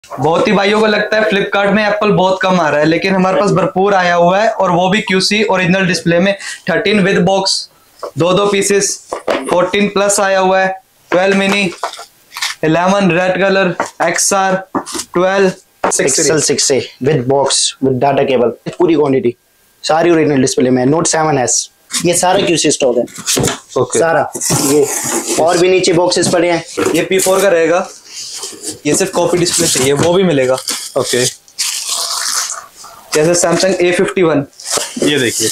बहुत ही भाइयों को लगता है फ्लिपकार्ट में एप्पल बहुत कम आ रहा है, लेकिन हमारे पास भरपूर आया हुआ है, और वो भी QC ओरिजिनल डिस्प्ले में 13 विद बॉक्स, दो पीसेस, 14 प्लस आया हुआ है, 12 mini, 11 red colour, XR, 12 Pixel 6a with box with data cable, पूरी क्वांटिटी सारी ओरिजिनल डिस्प्ले में। Note 7s ये सारा QC स्टॉक है। सारा ये, और भी नीचे बॉक्सेस पड़े हैं। ये P4 का रहेगा, ये सिर्फ कॉपी डिस्प्ले चाहिए वो भी मिलेगा। ओके, जैसे सैमसंग A51, ये देखिए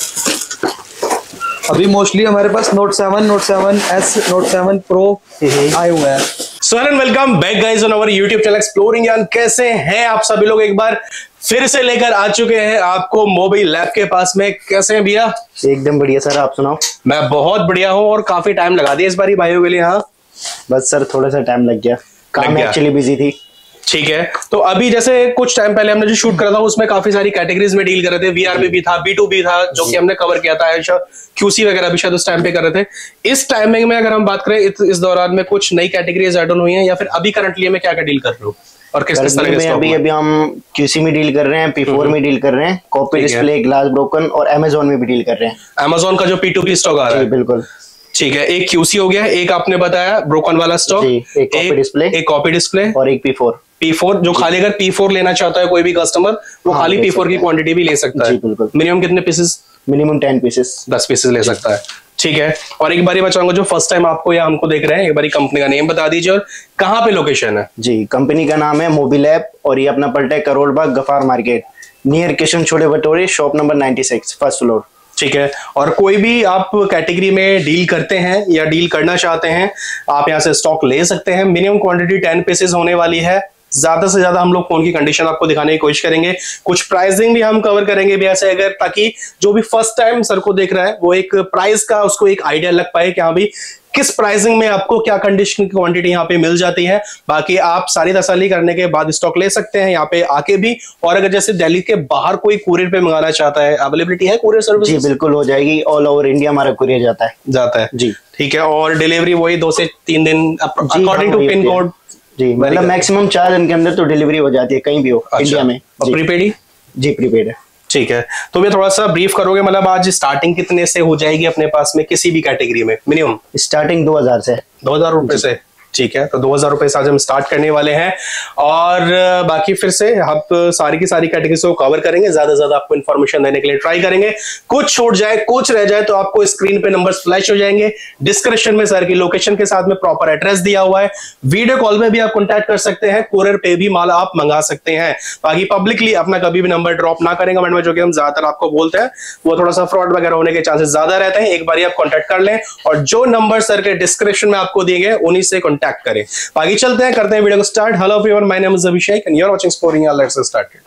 अभी मोस्टली हमारे पास Note 7, Note 7s, Note 7 Pro आए हुए हैं। So and welcome back guys on our YouTube channel exploring Gyan. कैसे हैं आप सभी लोग? एक बार फिर से लेकर आ चुके हैं आपको मोबाइल लैब के पास में। कैसे हैं भैया? एकदम बढ़िया सर, आप सुनाओ? मैं बहुत बढ़िया हूं, और काफी टाइम लगा दिया इस बारी भाइयों के लिए। हाँ बस सर थोड़ा सा टाइम लग गया, काम एक्चुअली बिजी थी। ठीक है, तो अभी जैसे कुछ टाइम पहले हमने जो शूट करा था उसमें काफी सारी कैटेगरीज में डील कर रहे थे। VR में भी था, B2 भी था, जो कि हमने कवर किया था। QC वगैरह भी शायद उस टाइम पे कर रहे थे। इस टाइमिंग में अगर हम बात करें इस दौरान में कुछ नई कैटेगरीज ऐड ऑन हुई हैं, या फिर अभी करंटली में क्या क्या डील कर रहे हो और किस किस तरह के? अभी हम QC में डील कर रहे हैं, P4 में डील कर रहे हैं, कॉपी डिस्प्ले, ग्लास ब्रोकन, और Amazon में भी डील कर रहे हैं। Amazon का जो P2P स्टॉक आ रहा है, बिल्कुल ठीक है। एक QC हो गया, एक आपने बताया ब्रोकन वाला स्टॉक, एक कॉपी डिस्प्ले और एक P4 जो खाली अगर P4 लेना चाहता है कोई भी कस्टमर, वो खाली P4 की क्वांटिटी भी ले सकता है। मिनिमम कितने पीसेस? मिनिमम 10 पीसेस, 10 पीसेस ले सकता है। ठीक है, और एक बारी बचाऊंगा जो फर्स्ट टाइम आपको या हमको देख रहे हैं, एक बारी कंपनी का नेम बता दीजिए और कहाँ पे लोकेशन है? जी, कंपनी का नाम है मोबाइल ऐप, और ये अपना पड़ता है Karol Bagh Gaffar market, near Kishan chole bhature, shop number 96, first floor. ठीक है, और कोई भी आप कैटेगरी में डील करते हैं या डील करना चाहते हैं, आप यहाँ से स्टॉक ले सकते हैं। मिनिमम क्वांटिटी 10 पीसेस होने वाली है। ज्यादा से ज्यादा हम लोग फोन की कंडीशन आपको दिखाने की कोशिश करेंगे, कुछ प्राइसिंग भी हम कवर करेंगे भी ऐसे, अगर ताकि जो भी फर्स्ट टाइम सर को देख रहा है वो एक प्राइस का उसको एक आइडिया लग पाए कि हाँ भाई किस प्राइसिंग में आपको क्या कंडीशन की क्वांटिटी यहाँ पे मिल जाती है। बाकी आप सारी तसल्ली करने के बाद स्टॉक ले सकते हैं यहाँ पे आके भी। और अगर जैसे दिल्ली के बाहर कोई कुरियर पे मंगाना चाहता है, अवेलेबिलिटी है कुरियर सर्विस? जी बिल्कुल हो जाएगी, ऑल ओवर इंडिया हमारा कुरियर जाता है जी। ठीक है, और डिलीवरी वही 2 से 3 दिन अकॉर्डिंग टू पिन कोड। जी, मतलब मैक्सिमम 4 दिन के अंदर तो डिलीवरी हो जाती है कहीं भी हो। अच्छा, इंडिया में। और प्रीपेड ही? जी प्रीपेड है। ठीक है, तो ये थोड़ा सा ब्रीफ करोगे, मतलब आज स्टार्टिंग कितने से हो जाएगी अपने पास में किसी भी कैटेगरी में? मिनिमम स्टार्टिंग 2000 से, 2000 रुपए से। ठीक है, तो 2000 रुपए से आज हम स्टार्ट करने वाले हैं, और बाकी फिर से आप सारी की सारी कैटेगरीज को कवर करेंगे, ज्यादा से ज्यादा आपको इन्फॉर्मेशन देने के लिए ट्राई करेंगे। कुछ छूट जाए, कुछ रह जाए तो आपको स्क्रीन पे नंबर्स फ्लैश हो जाएंगे। डिस्क्रिप्शन में सर की लोकेशन के साथ में प्रॉपर एड्रेस दिया हुआ है। वीडियो कॉल में भी आप कॉन्टैक्ट कर सकते हैं, कुरियर पे भी माल आप मंगा सकते हैं। बाकी पब्लिकली अपना कभी भी नंबर ड्रॉप ना करें कमेंट में, जो कि हम ज्यादातर आपको बोलते हैं, वो थोड़ा सा फ्रॉड वगैरह होने के चांसेस ज्यादा रहते हैं। एक बार आप कॉन्टैक्ट कर लें, और जो नंबर सर के डिस्क्रिप्शन में आपको दिए गए उन्हीं से कॉन्टैक्ट करें। बाकी चलते हैं, करते हैं वीडियो को start. Hello everyone, my name is Abhishek and you are watching exploring Gyan. Let's get started.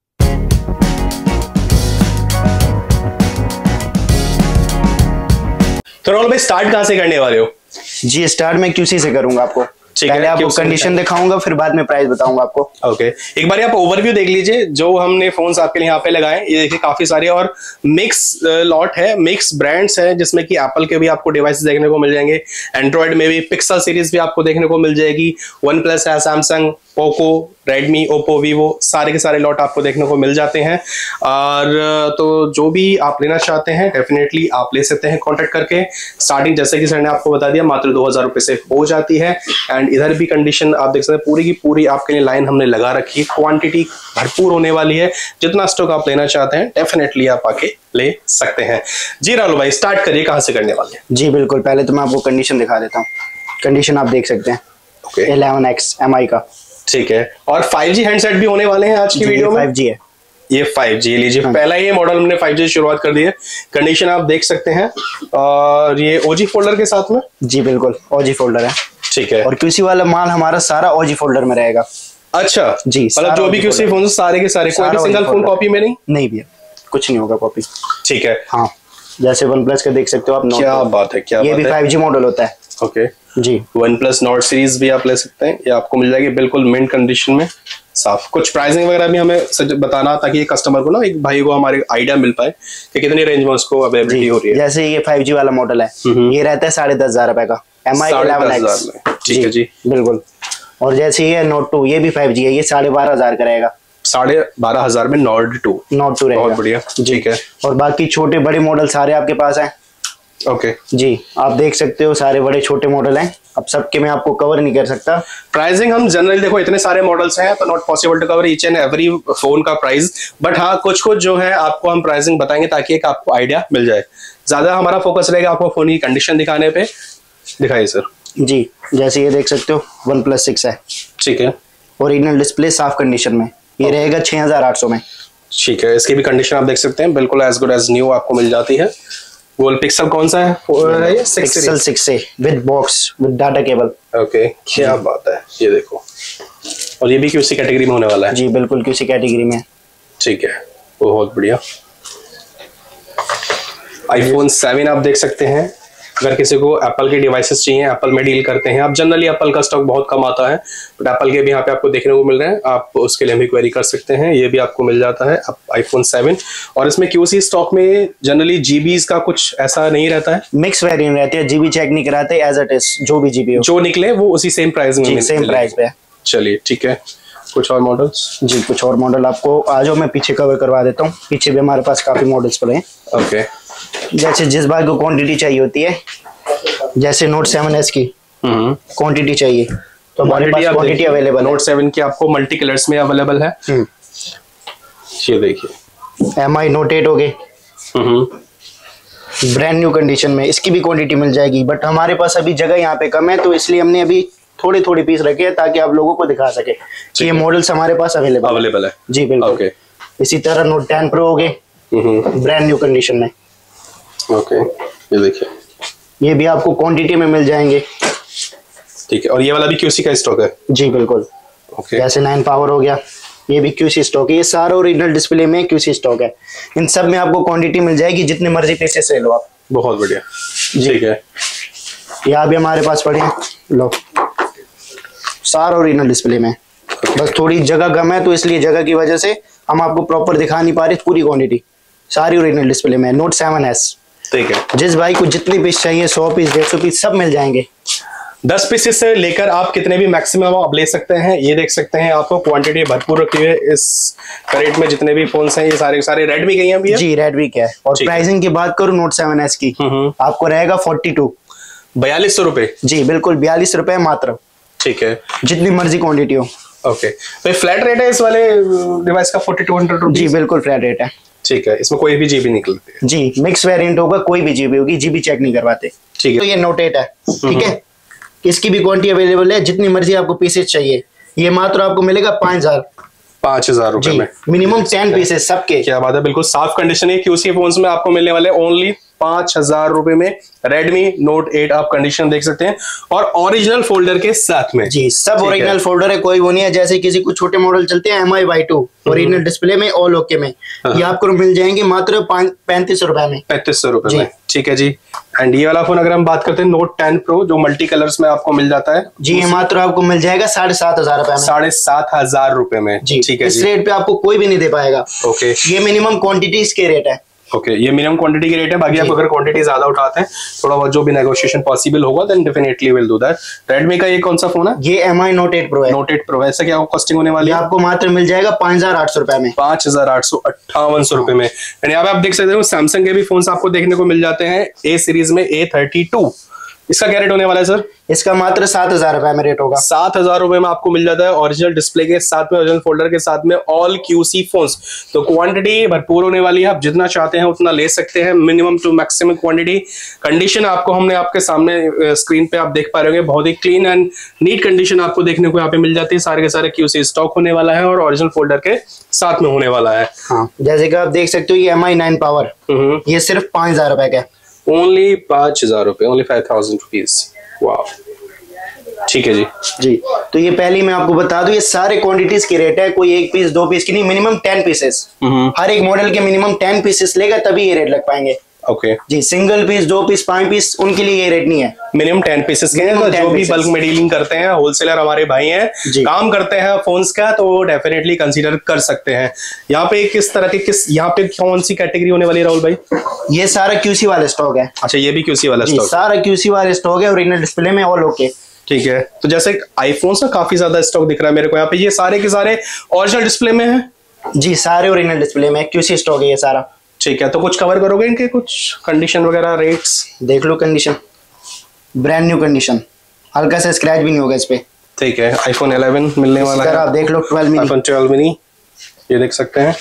तो रोल भाई स्टार्ट कहां से करने वाले हो? जी स्टार्ट मैं QC से करूंगा आपको। पहले आपको कंडीशन दिखाऊंगा, फिर बाद में प्राइस बताऊंगा आपको। ओके, एक बार आप ओवरव्यू देख लीजिए जो हमने फोन्स आपके लिए यहाँ पे लगाए। ये देखिए काफी सारे और मिक्स लॉट है, मिक्स ब्रांड्स है, जिसमें कि एप्पल के भी आपको डिवाइसेस देखने को मिल जाएंगे, एंड्रॉइड में भी पिक्सल सीरीज भी आपको देखने को मिल जाएगी, OnePlus है, Samsung, Poco, Redmi, Oppo, Vivo, सारे के सारे लॉट आपको देखने को मिल जाते हैं। और तो जो भी आप लेना चाहते हैं डेफिनेटली आप ले सकते हैं कॉन्टेक्ट करके। स्टार्टिंग जैसे कि सर ने आपको बता दिया मात्र 2000 रुपए से हो जाती है। एंड इधर भी कंडीशन आप देख सकते हैं, पूरी की पूरी आपके लिए लाइन हमने लगा रखी है, क्वांटिटी भरपूर होने वाली है। जितना स्टॉक आप लेना चाहते हैं डेफिनेटली आप आके ले सकते हैं। जी राहुल भाई स्टार्ट करिए, कहाँ से करने वाले हैं? जी बिल्कुल, पहले तो मैं आपको कंडीशन दिखा देता हूँ। कंडीशन आप देख सकते हैं, 11X MI का। ठीक है, और 5G हैंडसेट भी होने वाले हैं आज की वीडियो में। 5G है ये 5G लीजिए। हाँ। पहला ये मॉडल हमने 5G से शुरुआत कर दी है। कंडीशन आप देख सकते हैं, और ये OG फोल्डर के साथ में। जी बिल्कुल OG फोल्डर है। ठीक है, और QC वाला माल हमारा सारा OG फोल्डर में रहेगा। अच्छा जी, मतलब जो भी QC फोन सारे के सारे, कोई भी सिंगल फोन कॉपी में नहीं भैया, कुछ नहीं होगा कॉपी। ठीक है, हाँ जैसे OnePlus का देख सकते हो आप। क्या बात है, क्या ये भी 5G मॉडल होता है। ओके जी, OnePlus Nord सीरीज भी आप ले सकते हैं, ये आपको मिल जाएगी बिल्कुल मिंट कंडीशन में, साफ। कुछ प्राइसिंग वगैरह भी हमें बताना, ताकि ये कस्टमर को ना, एक भाई को हमारे आइडिया मिल पाए कि कितनी रेंज में उसको अवेलेबिलिटी हो रही है। जैसे ये 5G वाला मॉडल है, ये रहता है 10,500 रुपए का, MI 11X। ठीक है जी, बिल्कुल। और जैसे ये नोट 2 ये भी 5G है, ये 12,500 का रहेगा। 12,500 में नोट 2 रहेगा। बहुत बढ़िया, ठीक है। और बाकी छोटे बड़े मॉडल सारे आपके पास हैं। ओके जी, आप देख सकते हो सारे बड़े छोटे मॉडल हैं। अब सबके मैं आपको कवर नहीं कर सकता। प्राइसिंग हम जनरली देखो इतने सारे मॉडल्स हैं तो not possible to cover each and every phone का प्राइस, बट हाँ कुछ जो है आपको हम प्राइसिंग बताएंगे ताकि एक आपको आइडिया मिल जाए। ज्यादा हमारा फोकस रहेगा आपको फोन की कंडीशन दिखाने पे। दिखाइए सर। जी, जैसे ये देख सकते हो OnePlus 6 है, ठीक है। ओरिजिनल डिस्प्ले साफ कंडीशन में, ये रहेगा 6,800 में। ठीक है, इसकी भी कंडीशन आप देख सकते हैं बिल्कुल एज गुड एज न्यू आपको मिल जाती है। गोल पिक्सल कौन सा है? पिक्सल 6 है with box with data cable. Okay, क्या बात है, ये देखो। और ये भी QC कैटेगरी में होने वाला है? जी बिल्कुल QC कैटेगरी में। ठीक है, बहुत बढ़िया। iPhone 7 आप देख सकते हैं। अगर किसी को एप्पल के डिवाइसेस चाहिए, एप्पल में डील करते हैं आप, जनरली एप्पल का स्टॉक बहुत कम आता है, बट एप्पल के भी यहाँ पे आपको देखने को मिल रहे हैं, आप उसके लिए भी क्वेरी कर सकते हैं। ये भी आपको मिल जाता है iPhone 7। और इसमें QC स्टॉक में जनरली GBs का कुछ ऐसा नहीं रहता है, मिक्स वेरिएंट रहती है, GB चेक नहीं कराते, एज इट इज जो भी GB हो जो निकले वो उसी सेम प्राइस में सेम प्राइस पे। चलिए ठीक है, कुछ और मॉडल्स? जी कुछ और मॉडल आपको आ जाओ मैं पीछे कवर करवा देता हूँ। पीछे भी हमारे पास काफी मॉडल्स पड़े हैं। ओके, जैसे जिस बार को क्वांटिटी चाहिए होती है, जैसे Note 7S की क्वांटिटी चाहिए तो हमारे पास क्वांटिटी अवेलेबल है। Note 7 की आपको मल्टी कलर्स में अवेलेबल है। ये देखिए MI Note 8 हो गए ब्रांड न्यू कंडीशन में, इसकी भी क्वांटिटी मिल जाएगी, बट हमारे पास अभी जगह यहाँ पे कम है तो इसलिए हमने अभी थोड़ी पीस रखे हैं ताकि आप लोगों को दिखा सके कि ये मॉडल्स हमारे पास अवेलेबल है। जी बिल्कुल। ओके, इसी तरह Note 10 Pro हो गए ब्रांड न्यू कंडीशन में। ओके, ये देखिए, ये भी आपको क्वांटिटी में मिल जाएंगे। ठीक है, और ये वाला भी QC का स्टॉक है? जी बिल्कुल। ओके, जैसे 9 पावर हो गया, ये भी QC स्टॉक है। ये सारा ओरिजिनल डिस्प्ले में QC स्टॉक है। इन सब में आपको क्वांटिटी मिल जाएगी, जितने मर्जी पीसेस ले लो आप। बहुत बढ़िया, ठीक है। यहाँ भी हमारे पास पड़े हैं, लो सारा ओरिजिनल डिस्प्ले में। बस थोड़ी जगह कम है तो इसलिए जगह की वजह से हम आपको प्रॉपर दिखा नहीं पा रहे पूरी क्वांटिटी। सारी ओरिजिनल डिस्प्ले में Note 7S। ठीक है, जिस भाई को जितनी पीस चाहिए 100 पीस 150 पीस सब मिल जाएंगे। 10 पीसेस से लेकर आप कितने भी मैक्सिमम आप ले सकते हैं। ये देख सकते हैं आपको क्वांटिटी भरपूर रखी है इस रेट में। जितने भी फोन्स हैं ये सारे रेडमी के हैं भैया? जी रेडमी के है। और प्राइसिंग की बात करूं Note 7S की आपको रहेगा 4200 रुपए। जी बिल्कुल 42 रुपए मात्र। ठीक है, जितनी मर्जी क्वांटिटी हो। ओके, तो फ्लैट रेट है इस वाले डिवाइस का 4200 रुपए? जी बिल्कुल फ्लैट रेट है। ठीक है, इसमें कोई भी GB निकलती है? जी मिक्स वेरिएंट होगा, कोई भी GB होगी, GB चेक नहीं करवाते। ठीक है, तो ये Note 8 है। ठीक है, इसकी भी क्वांटिटी अवेलेबल है, जितनी मर्जी आपको पीसेस चाहिए। ये मात्र आपको मिलेगा 5000 रुपए में, मिनिमम 10 पीसेस सबके। क्या बात है, बिल्कुल साफ कंडीशन है। QC फोन्स में आपको मिलने वाले ओनली 5000 रुपए में Redmi Note 8 आप कंडीशन देख सकते हैं, और ओरिजिनल फोल्डर के साथ में। जी सब ओरिजिनल फोल्डर है, कोई वो नहीं है जैसे किसी को छोटे मॉडल चलते हैं MI Y2 ओरिजिनल डिस्प्ले में ऑल ओके में, ये आपको मिल जाएंगे मात्र 3500 रुपए में। 3500 रुपए में, ठीक है जी। एंड ये वाला फोन अगर हम बात करते हैं Note 10 Pro जो मल्टी कलर्स में आपको मिल जाता है, जी ये मात्र आपको मिल जाएगा 7500 रुपए में। 7500 रुपए में, ठीक है। इस रेट पे आपको कोई भी नहीं दे पाएगा। ओके, ये मिनिमम क्वांटिटीज के रेट है। ओके, ये मिनिमम क्वांटिटी की रेट है। बाकी आप अगर क्वांटिटी ज्यादा उठाते हैं, थोड़ा बहुत जो भी नेगोशिएशन पॉसिबल होगा, then definitely will do that. Redmi का ये कौन सा फोन है? ये MI Note 8 Pro है। Note 8 Pro, ऐसा क्या कॉस्टिंग होने वाली है? आपको मात्र मिल जाएगा 5800 रुपए में। 5858 रुपए में। यहाँ पे आप देख सकते हो सैमसंग के भी फोन आपको देखने को मिल जाते हैं A सीरीज में A32। इसका क्या रेट होने वाला है सर? इसका मात्र 7000 रुपए में रेट होगा। 7000 रुपए में आपको मिल जाता है ओरिजिनल डिस्प्ले के साथ में, ओरिजिनल फोल्डर के साथ में, ऑल QC फोन्स। तो क्वांटिटी भरपूर होने वाली है, आप जितना चाहते हैं उतना ले सकते हैं, minimum to maximum quantity. Condition आपको हमने आपके सामने स्क्रीन पे आप देख पा रहे होंगे, बहुत ही क्लीन एंड नीट कंडीशन आपको देखने को यहाँ पे मिल जाती है। सारे के सारे QC स्टॉक होने वाला है और ओरिजिनल फोल्डर के साथ में होने वाला है। हाँ, जैसे कि आप देख सकते हो ये MI 9 पावर, ये सिर्फ 5000 रुपए का। ओनली 5000 रुपए, ओनली 5000 रुपीज। वाह, ठीक है जी। जी तो ये पहली मैं आपको बता दूं, ये सारे क्वांटिटीज के रेट है, कोई 1 पीस 2 पीस की नहीं, मिनिमम 10 पीसेस। हर एक मॉडल के मिनिमम 10 पीसेस लेगा तभी ये रेट लग पाएंगे। ओके जी, सिंगल पीस 2 पीस 5 पीस उनके लिए ये रेट नहीं है, मिनिमम 10 पीसेस के हैं। तो जो भी बल्क में डीलिंग करते हैं, होलसेलर हमारे भाई हैं, काम करते हैं फोन्स का, तो वो डेफिनेटली कंसीडर कर सकते हैं। यहाँ पे किस तरह के यहाँ पे कौन सी कैटेगरी होने वाली है राहुल भाई? ये सारा QC वाला स्टॉक है। अच्छा, ये भी QC वाला स्टॉक? सारा QC वाला स्टॉक है, ओरिजिनल डिस्प्ले में ऑल ओके। ठीक है, तो जैसे आईफोन का काफी ज्यादा स्टॉक दिख रहा है मेरे को यहाँ पे, ये सारे के सारे ओरिजिनल डिस्प्ले में है? जी सारे ओरिजिनल डिस्प्ले में, QC स्टॉक है ये सारा। ठीक है, तो कुछ कवर करोगे इनके, कुछ कंडीशन वगैरह, रेट्स? देख लो कंडीशन, ब्रांड न्यू कंडीशन, हल्का सा स्क्रैच भी नहीं होगा इस पे। ठीक है, iPhone 11 मिलने वाला है। आप देख लो 12 मिनी, iPhone 12 मिनी, ये देख सकते हैं।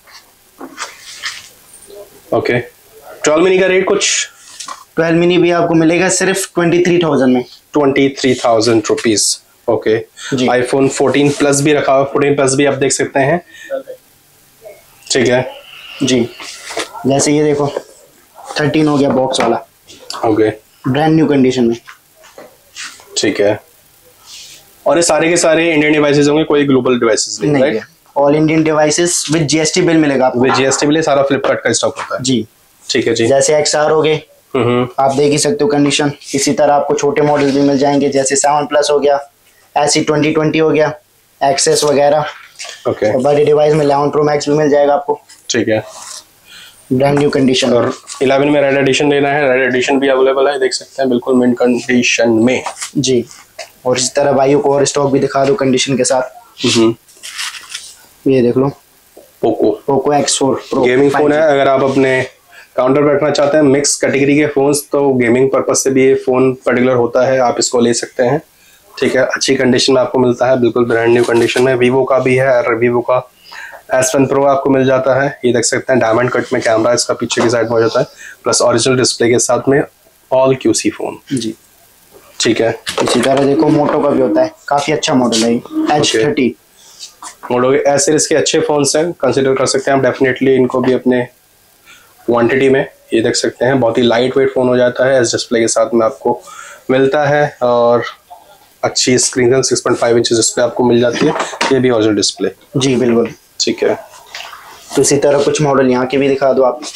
ओके, 12 मिनी का रेट कुछ? 12 मिनी भी आपको मिलेगा सिर्फ 23,000 में। 23,000 रुपीज। ओके, iPhone 14 प्लस भी रखा हुआ, 14 प्लस भी आप देख सकते हैं। ठीक है जी, जैसे ये देखो 13 हो गया बॉक्स वाला। ओके, ब्रांड न्यू कंडीशन में। ठीक है, और ये सारे के सारे इंडियन डिवाइसेस होंगे, कोई ग्लोबल डिवाइसेस नहीं, right? All Indian devices with GST bill मिलेगा आपको। विद GST बिल सारा फ्लिपकार्ट का स्टॉक होता है जी। ठीक है जी। जैसे XR हो गए, आप देख ही सकते हो कंडीशन। इसी तरह आपको छोटे मॉडल भी मिल जाएंगे, जैसे 7 प्लस हो गया, SE 2020 हो गया, एक्सेस वगैरह। ओके, और बड़े डिवाइस में 11 Pro Max भी मिल जाएगा आपको। ठीक है, ब्रांड न्यू कंडीशन। और 11 में रेड एडिशन लेना है, रेड एडिशन भी अवेलेबल है, देख सकते हैं बिल्कुल मिंट कंडीशन में जी। और इस तरह भाइयों को और स्टॉक भी दिखा दो कंडीशन के साथ। ये देख लो Poco X4 Pro gaming phone है। अगर आप अपने काउंटर पर रखना चाहते हैं मिक्स कैटेगरी के फोन्स, तो गेमिंग पर्पज से भी ये फोन पर्टिकुलर होता है, आप इसको ले सकते हैं। ठीक है, अच्छी कंडीशन में आपको मिलता है, बिल्कुल ब्रांड न्यू कंडीशन में। वीवो का भी है, और वीवो का S1 Pro आपको मिल जाता है, ये देख सकते हैं। डायमंड कट में कैमरा इसका पीछे की साइड में हो जाता है, प्लस ओरिजिनल डिस्प्ले के साथ में, ऑल QC फोन जी। ठीक है, इसी तरह देखो मोटो का भी होता है, काफी अच्छा मॉडल है H30। मोटो के एस सीरीज के अच्छे फोन्स हैं, कंसिडर कर सकते हैं आप डेफिनेटली इनको भी अपने क्वांटिटी में। ये देख सकते हैं बहुत ही लाइट वेट फोन हो जाता है, एस डिस्प्ले के साथ में आपको मिलता है, और अच्छी स्क्रीन 6.5 इंच डिस्प्ले आपको मिल जाती है, ये भी ओरिजिनल डिस्प्ले। जी बिल्कुल। ठीक है, तो इसी तरह कुछ मॉडल यहाँ के भी दिखा दो आप।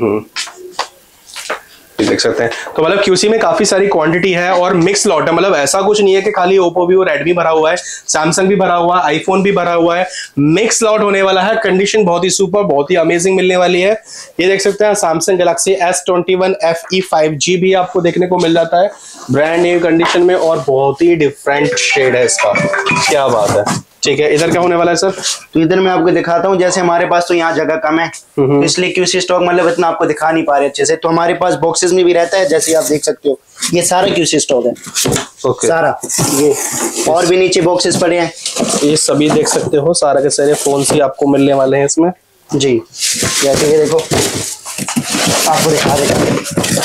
ये देख सकते हैं, तो मतलब QC में काफी सारी क्वांटिटी है और मिक्स लॉट है, मतलब ऐसा कुछ नहीं है कि खाली ओप्पो भी और रेडमी भरा हुआ है, सैमसंग भी भरा हुआ है, आईफोन भी भरा हुआ है, मिक्स लॉट होने वाला है। कंडीशन बहुत ही सुपर, बहुत ही अमेजिंग मिलने वाली है। ये देख सकते हैं Samsung Galaxy S21 FE 5G भी आपको देखने को मिल जाता है ब्रांड न्यू कंडीशन में, और बहुत ही डिफरेंट शेड है इसका, क्या बात है। ठीक है, इधर क्या होने वाला है सर? तो इधर मैं आपको दिखाता हूँ, जैसे हमारे पास तो यहाँ जगह कम है, तो इसलिए QC स्टॉक मतलब इतना आपको दिखा नहीं पा रहे अच्छे से, तो हमारे पास बॉक्सेस में भी रहता है, जैसे आप देख सकते हो ये सारा QC स्टॉक है। सारा ये, और भी नीचे बॉक्सेस पड़े हैं, ये सभी देख सकते हो, सारे के सारे फोन ही आपको मिलने वाले हैं इसमें जी। जैसे ये देखो आपको दिखा देता हूँ,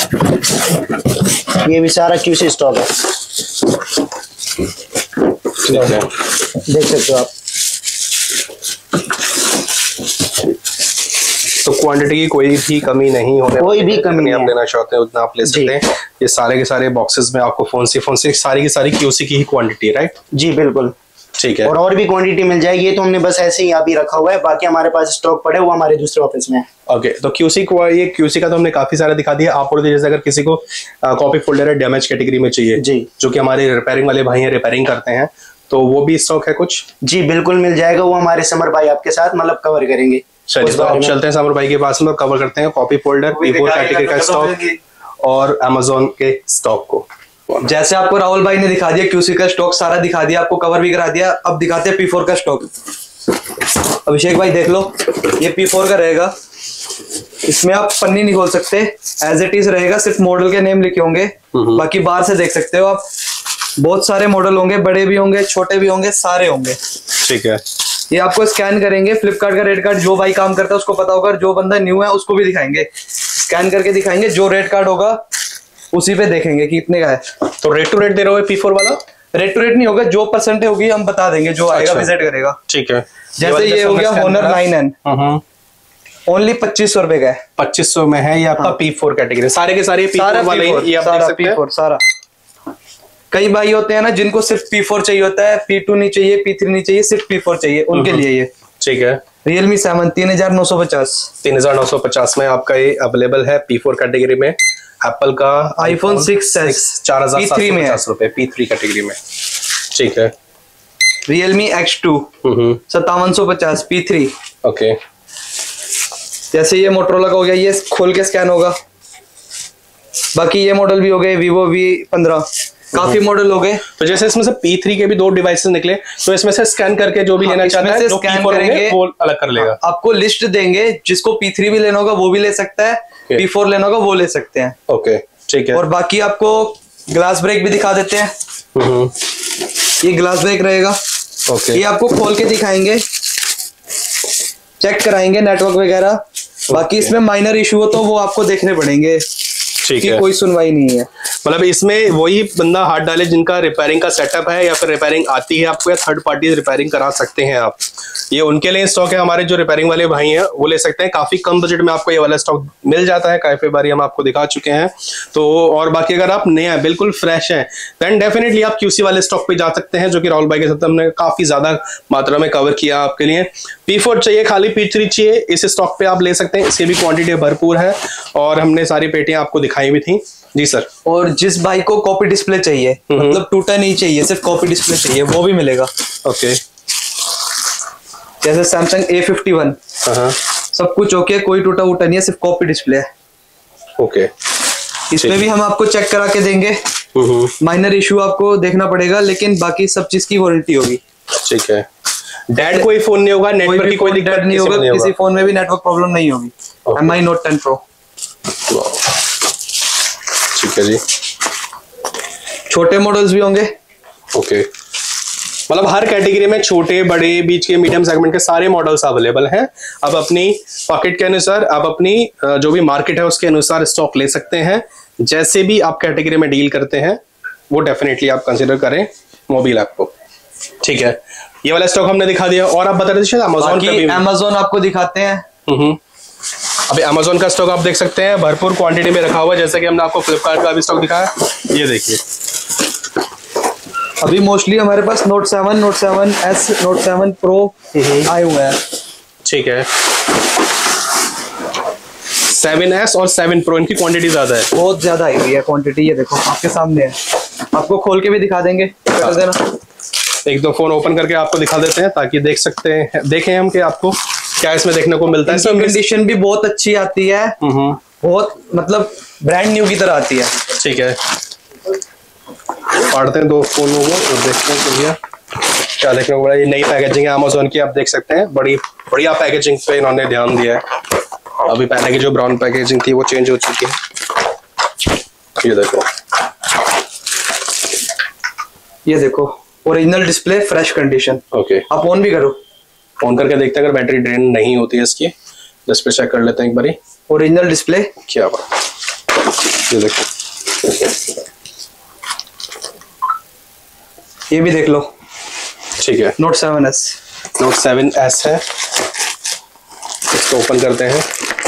ये भी सारा QC स्टॉक है, देख सकते हो आप। तो क्वांटिटी की कोई भी कमी नहीं होने, कोई भी कमी नहीं आप लेना चाहते हैं उतना आप ले सकते हैं। ये सारे के सारे बॉक्सेस में आपको फोन से सारी की सारी QC की ही क्वांटिटी, राइट? जी बिल्कुल। ठीक है, और भी क्वांटिटी मिल जाएगी, ये तो हमने बस ऐसे ही अभी रखा हुआ है, बाकी हमारे पास स्टॉक पड़े हुआ हमारे दूसरे ऑफिस में। ओके, तो QC को, ये QC का तो हमने काफी सारा दिखा दिया। आप बोलते जैसे अगर किसी को कॉपी फोल्डर है डैमेज कैटेगरी में चाहिए जी, जो कि हमारे रिपेयरिंग वाले भाई हैं, रिपेयरिंग करते हैं, तो वो भी स्टॉक है कुछ? जी बिल्कुल मिल जाएगा, वो हमारे समर भाई आपके साथ मतलब कवर करेंगे। चलिए, तो आप चलते हैं समर भाई के पास में, कवर करते हैं कॉपी फोल्डर, P4 कैटेगरी का स्टॉक और Amazon के स्टॉक को। जैसे आपको राहुल भाई ने दिखा दिया QC का स्टॉक सारा दिखा दिया, आपको कवर भी करा दिया, अब दिखाते हैं P4 का स्टॉक। अभिषेक भाई देख लो, ये P4 का रहेगा, इसमें आप पन्नी नहीं खोल सकते, एज इट इज रहेगा, सिर्फ मॉडल के नेम लिखे होंगे, बाकी बाहर से देख सकते हो आप, बहुत सारे मॉडल होंगे, बड़े भी होंगे, छोटे भी होंगे, सारे होंगे। ठीक है, ये आपको स्कैन करेंगे, फ्लिपकार्ट का रेड कार्ड जो भाई काम करता है उसको पता होगा, जो बंदा न्यू है उसको भी दिखाएंगे, स्कैन करके दिखाएंगे, जो रेड कार्ड होगा उसी पे देखेंगे कि कितने का है। तो रेट टू रेट दे रहे हो P4 वाला? रेट टू रेट नहीं होगा, जो परसेंट होगी हम बता देंगे, जो आएगा विजिट करेगा। ठीक है, जैसे ये हो गया Honor 9N, ओनली 2500 रुपए का है, 2500 में है, ये आपका P4 कैटेगरी, सारे के सारे सारा P4 वाले, ये आप देख सकते हैं P4 सारा। कई भाई होते हैं ना जिनको सिर्फ P4 चाहिए होता है, P2 नहीं चाहिए, P3 नहीं चाहिए, सिर्फ P4 चाहिए, उनके लिए ये। ठीक है, Realme 7 3950 में आपका ये अवेलेबल है P4 कैटेगरी में। एप्पल का iPhone 6s 4750 में रुपए P3 कैटेगरी में। ठीक है, Realme X2 5750 P3। ओके, जैसे ये मोटरोला का हो गया, ये खोल के स्कैन होगा। बाकी ये मॉडल भी हो गए Vivo V15, काफी मॉडल हो गए। तो जैसे इसमें से P3 के भी 2 डिवाइसेस निकले, तो इसमें से स्कैन करके जो भी लेना चाहता है, जो स्कैन करेंगे वो अलग कर लेगा। आपको लिस्ट देंगे, जिसको P3 भी लेना होगा वो भी ले सकता है, P4 लेना होगा वो ले सकते हैं। ओके ठीक है। और बाकी आपको ग्लास ब्रेक भी दिखा देते हैं। ये ग्लास ब्रेक रहेगा। ओके, ये आपको खोल के दिखाएंगे, चेक कराएंगे नेटवर्क वगैरह। बाकी इसमें माइनर इशू हो तो वो आपको देखने पड़ेंगे, ठीक है, कोई सुनवाई नहीं है। मतलब इसमें वही बंदा हाथ डाले जिनका रिपेयरिंग का सेटअप है, या फिर रिपेयरिंग आती है आपको, या थर्ड पार्टी रिपेयरिंग करा सकते हैं आप। ये उनके लिए स्टॉक है। हमारे जो रिपेयरिंग वाले भाई हैं वो ले सकते हैं, काफी कम बजट में आपको ये वाला स्टॉक मिल जाता है। काफी बारी हम आपको दिखा चुके हैं। तो और बाकी अगर आप नए हैं, बिल्कुल फ्रेश हैं, देन डेफिनेटली आप QC वाले स्टॉक पे जा सकते हैं, जो कि राहुल भाई के साथ हमने काफी ज्यादा मात्रा में कवर किया आपके लिए। P4 चाहिए, खाली P3 चाहिए, इस स्टॉक पे आप ले सकते हैं। इसकी भी क्वांटिटी भरपूर है और हमने सारी पेटियां आपको दिखाई भी थी। जी सर। और जिस भाई को कॉपी डिस्प्ले चाहिए, मतलब टूटा नहीं चाहिए, सिर्फ कॉपी डिस्प्ले चाहिए, वो भी मिलेगा। ओके, जैसे सैमसंग A51 सब कुछ ओके, कोई टूटा वूटा नहीं है, सिर्फ कॉपी डिस्प्ले है। ओके, इसमें भी हम आपको चेक करा के देंगे। माइनर इशू आपको देखना पड़ेगा, लेकिन बाकी सब चीज की वारंटी होगी। ठीक है। डेड कोई फोन नहीं होगा, नेटवर्क की कोई दिक्कत नहीं होगा, किसी फोन में भी नेटवर्क प्रॉब्लम नहीं होगी। MI Note 10 Pro। ठीक है जी। छोटे मॉडल्स भी होंगे। ओके, मतलब हर कैटेगरी में छोटे, बड़े, बीच के, मीडियम सेगमेंट के सारे मॉडल्स अवेलेबल हैं। अब अपनी पॉकेट के अनुसार, अब अपनी जो भी मार्केट है उसके अनुसार स्टॉक ले सकते हैं। जैसे भी आप कैटेगरी में डील करते हैं वो डेफिनेटली आप कंसीडर करें मोबाइल ऐप को। ठीक है, ये वाला स्टॉक हमने दिखा दिया। और आप बता रहे थे शायद अमेजोन पे भी। अमेजोन आपको दिखाते हैं। अभी अमेजोन का स्टॉक आप देख सकते हैं, भरपूर क्वांटिटी में रखा हुआ है। जैसे कि हमने आपको फ्लिपकार्ट का भी स्टॉक दिखाया, ये देखिए। अभी मोस्टली हमारे पास Note 7, Note 7S, Note 7 Pro आए हुए हैं। ठीक है, 7S और 7 Pro इनकी क्वांटिटी ज्यादा है, बहुत ज्यादा आई हुई है क्वांटिटी। ये देखो आपके सामने है, आपको खोल के भी दिखा देंगे। कर देना, एक दो फोन ओपन करके आपको दिखा देते हैं ताकि देख सकते हैं, देखें हम कि आपको क्या इसमें देखने को मिलता है। इसकी कंडीशन भी बहुत अच्छी आती है, बहुत मतलब ब्रांड न्यू की तरह आती है। ठीक है, फाड़ते हैं दो फोनों को और देखते हैं भैया क्या देखने को मिला। ये नई पैकेजिंग है अमेजोन की, आप देख सकते हैं। बड़ी बढ़िया पैकेजिंग पे इन्होंने ध्यान दिया है। अभी पहले की जो ब्राउन पैकेजिंग थी वो चेंज हो चुकी है। ये देखो, ये देखो original display, fresh condition. Okay, आप ऑन भी करो, ऑन करके देखते हैं अगर बैटरी ड्रेन नहीं होती है इसकी। डिस्प्ले चेक कर लेते हैं एक बारी। ओरिजिनल डिस्प्ले, क्या बात, ये देखो, ये भी देख लो। ठीक है, Note 7S, Note 7S है। इसको ओपन करते हैं।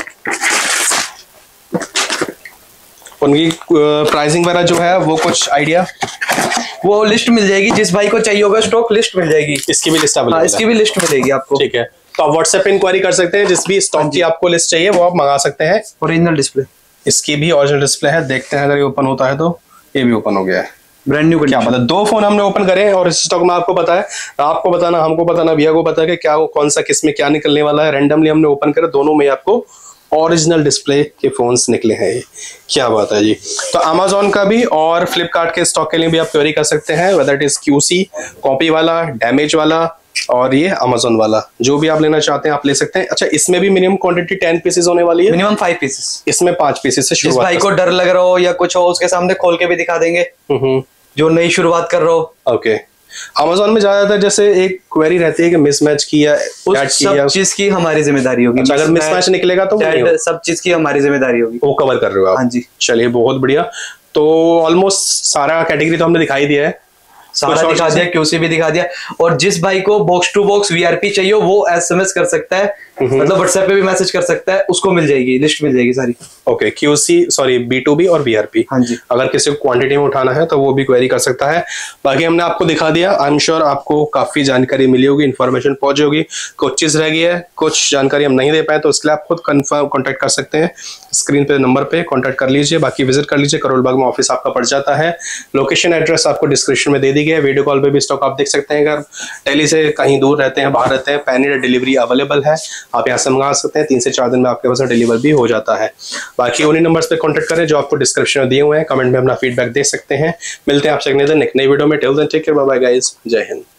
उनकी प्राइसिंग वगैरह जो है वो कुछ आइडिया, वो लिस्ट मिल जाएगी। जिस भाई को चाहिए होगा स्टॉक, लिस्ट मिल जाएगी। इसकी भी लिस्ट अवेलेबल है। इसकी भी लिस्ट मिलेगी आपको। ठीक है, तो आप व्हाट्सएप पे इंक्वायरी कर सकते हैं। जिस भी स्टॉक की आपको लिस्ट चाहिए वो आप मंगा सकते हैं। ओरिजिनल डिस्प्ले, इसकी भी ओरिजिनल डिस्प्ले है। देखते हैं अगर ये ओपन होता है तो। ये भी ओपन हो गया है, ब्रांड न्यू। क्या पता, दो फोन हमने ओपन करे और इस स्टॉक में आपको पता है, आपको बताना, हमको बताना, भैया को पता है कि क्या कौन सा किस में क्या निकलने वाला है। रैंडमली हमने ओपन करे, दोनों में आपको ओरिजिनल डिस्प्ले के फोन्स निकले हैं। ये क्या बात है जी। तो अमेजोन का भी और फ्लिपकार्ट के स्टॉक के लिए भी आप क्वेरी कर सकते हैं, whether it is QC, copy वाला, डैमेज वाला और ये अमेजोन वाला, जो भी आप लेना चाहते हैं आप ले सकते हैं। अच्छा, इसमें भी मिनिमम क्वांटिटी 10 पीसेस होने वाली है, मिनिमम 5 पीसेस। इसमें 5 पीसेस से जिस शुरुआत। भाई को डर लग रहा हो या कुछ हो, उसके सामने खोल के भी दिखा देंगे, जो नई शुरुआत कर रहे हो। ओके, अमेजोन में ज्यादातर जैसे एक क्वेरी रहती है कि मिसमैच की या सब चीज की हमारी जिम्मेदारी होगी। अच्छा, अगर मिसमैच निकलेगा तो सब चीज की हमारी जिम्मेदारी होगी, वो कवर कर रहे हो आप। हाँ जी, चलिए बहुत बढ़िया। तो ऑलमोस्ट सारा कैटेगरी तो हमने दिखाई दिया है, सारा दिखा दिया, QC भी दिखा दिया। और जिस भाई को बॉक्स टू बॉक्स VRP चाहिए वो SMS कर सकता है, मतलब व्हाट्सएप पे भी मैसेज कर सकता है, उसको मिल जाएगी, लिस्ट मिल जाएगी सारी। ओके, QC सॉरी B2B और VRP। हाँ जी, अगर किसी को क्वांटिटी में उठाना है तो वो भी क्वेरी कर सकता है। बाकी हमने आपको दिखा दिया। आई एम श्योर आपको काफी जानकारी मिली होगी, इन्फॉर्मेशन पहुंची होगी। कुछ चीज रह गई है, कुछ जानकारी हम नहीं दे पाए, तो इसके लिए आप खुद कंफर्म कॉन्टेक्ट कर सकते हैं। स्क्रीन पे नंबर पे कॉन्टेक्ट कर लीजिए, बाकी विजिट कर लीजिए। करोल बाग में ऑफिस आपका पड़ जाता है। लोकेशन एड्रेस आपको डिस्क्रिप्शन में दे दी गई है। वीडियो कॉल पे भी स्टॉक आप देख सकते हैं। अगर दिल्ली से कहीं दूर रहते हैं, बाहर रहते हैं, पैनी डिलीवरी अवेलेबल है, आप यहाँ से मंगा सकते हैं। 3 से 4 दिन में आपके पास डिलीवर भी हो जाता है। बाकी उन्हीं नंबर्स पे कॉन्टैक्ट करें जो आपको डिस्क्रिप्शन में दिए हुए हैं। कमेंट में अपना फीडबैक दे सकते हैं। मिलते हैं आपसे नेक्स्ट नई वीडियो में। Till then take care, bye bye guys, जय हिंद।